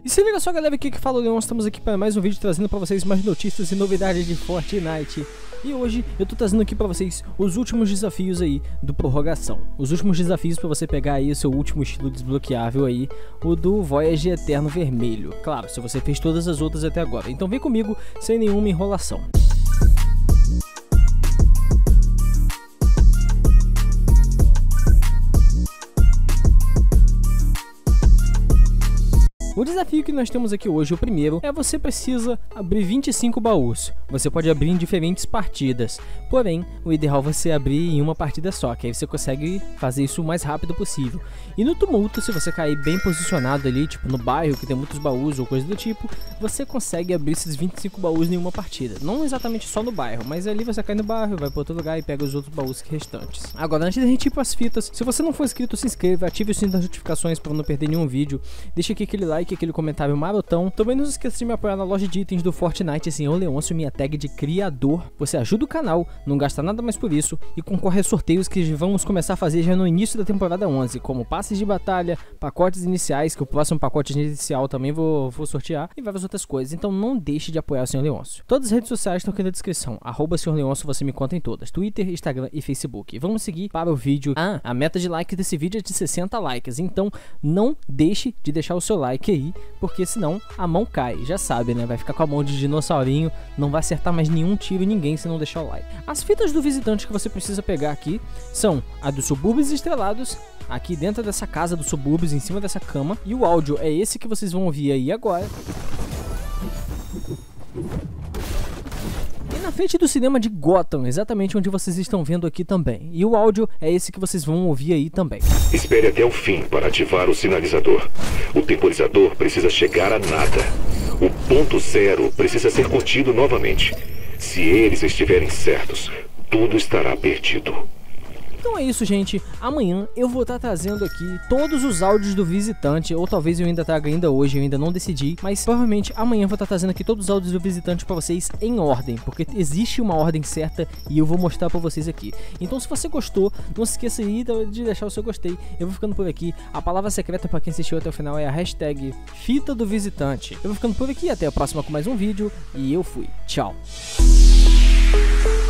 E se liga só, galera, aqui que fala o Leon, estamos aqui para mais um vídeo trazendo para vocês mais notícias e novidades de Fortnite. E hoje eu tô trazendo aqui para vocês os últimos desafios aí do Prorrogação. Os últimos desafios para você pegar aí o seu último estilo desbloqueável aí, o do Voyage Eterno Vermelho. Claro, se você fez todas as outras até agora. Então vem comigo sem nenhuma enrolação. O desafio que nós temos aqui hoje, o primeiro, é você precisa abrir 25 baús. Você pode abrir em diferentes partidas, porém, o ideal é você abrir em uma partida só, que aí você consegue fazer isso o mais rápido possível. E no tumulto, se você cair bem posicionado ali, tipo no bairro, que tem muitos baús ou coisa do tipo, você consegue abrir esses 25 baús em uma partida. Não exatamente só no bairro, mas ali você cai no bairro, vai para outro lugar e pega os outros baús restantes. Agora, antes da gente ir para as fitas, se você não for inscrito, se inscreva, ative o sininho das notificações para não perder nenhum vídeo, deixa aqui aquele like, aquele comentário marotão. Também não se esqueça de me apoiar na loja de itens do Fortnite, assim, Leôncio, minha tag de criador. Você ajuda o canal, não gasta nada mais por isso e concorre a sorteios que vamos começar a fazer já no início da temporada 11, como passes de batalha, pacotes iniciais, que o próximo pacote inicial também vou sortear, e várias outras coisas. Então não deixe de apoiar o Sr. Leôncio. Todas as redes sociais estão aqui na descrição, @Sr. Leôncio, você me conta em todas, Twitter, Instagram e Facebook. Vamos seguir para o vídeo. A meta de like desse vídeo é de 60 likes, então não deixe de deixar o seu like aí, porque senão a mão cai, já sabe, né? Vai ficar com a mão de dinossaurinho, não vai acertar mais nenhum tiro em ninguém se não deixar o like. As fitas do visitante que você precisa pegar aqui são a dos subúrbios estrelados, aqui dentro dessa casa dos subúrbios, em cima dessa cama, e o áudio é esse que vocês vão ouvir aí agora. E na frente do cinema de Gotham, exatamente onde vocês estão vendo aqui também. E o áudio é esse que vocês vão ouvir aí também. Espere até o fim para ativar o sinalizador. O temporizador precisa chegar a nada. O ponto zero precisa ser contido novamente. Se eles estiverem certos, tudo estará perdido. Então é isso, gente. Amanhã eu vou estar trazendo aqui todos os áudios do visitante, ou talvez eu ainda traga ainda hoje, eu ainda não decidi, mas provavelmente amanhã eu vou estar trazendo aqui todos os áudios do visitante para vocês em ordem, porque existe uma ordem certa e eu vou mostrar para vocês aqui. Então se você gostou, não se esqueça aí de deixar o seu gostei. Eu vou ficando por aqui. A palavra secreta para quem assistiu até o final é a hashtag Fita do Visitante. Eu vou ficando por aqui, até a próxima com mais um vídeo e eu fui. Tchau.